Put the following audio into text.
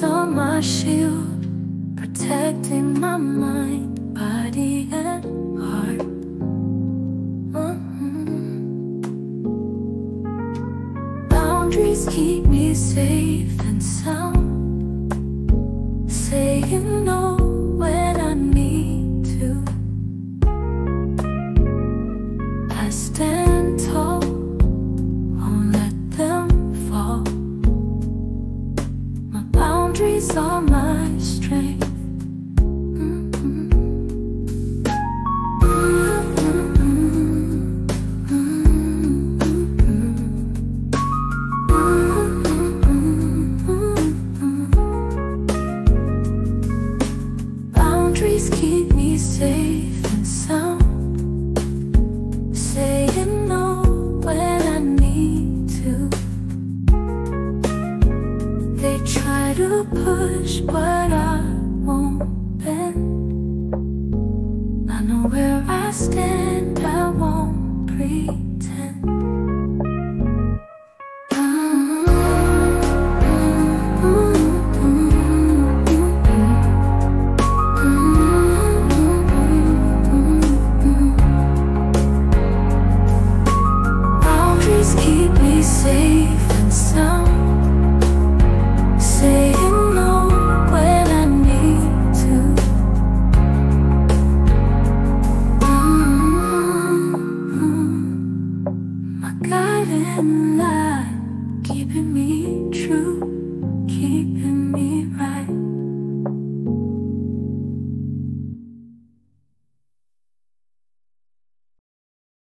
are my shield, protecting my mind, body, and heart. Boundaries keep me safe and sound, saying no when I need to. I stand tall, won't let them fall. My boundaries are my strength. Boundaries keep me safe and sound, saying no when I need to. They try to push, but I won't bend. I know where I stand.